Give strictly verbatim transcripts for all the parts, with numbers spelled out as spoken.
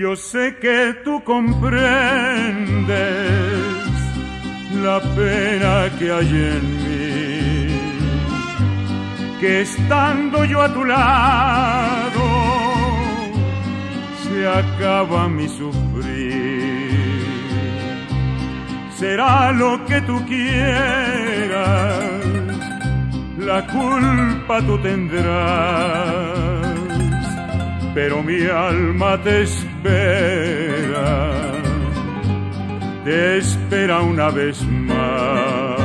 Yo sé que tú comprendes la pena que hay en mí, que estando yo a tu lado se acaba mi sufrir. Será lo que tú quieras, la culpa tú tendrás, pero mi alma te espera, te espera una vez más.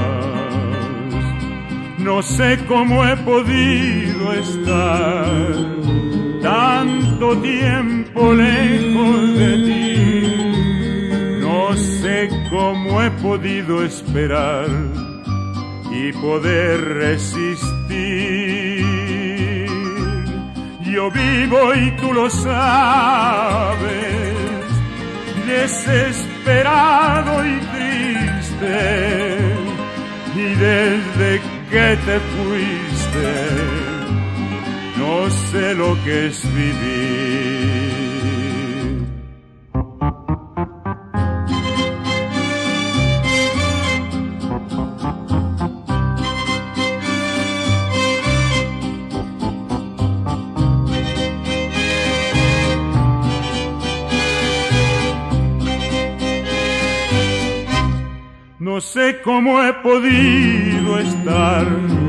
No sé cómo he podido estar tanto tiempo lejos de ti, no sé cómo he podido esperar y poder resistir. Yo vivo y tú lo sabes, desesperado y triste, y desde que te fuiste no sé lo que es vivir. No sé cómo he podido estar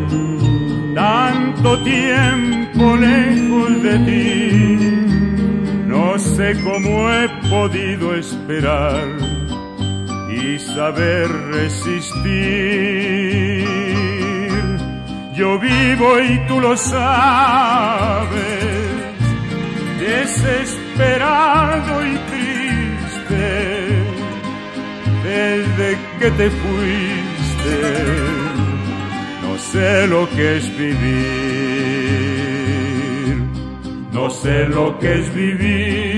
tanto tiempo lejos de ti, no sé cómo he podido esperar y saber resistir. Yo vivo y tú lo sabes, desesperado y triste, desde que te fuiste, no sé lo que es vivir, no sé lo que es vivir.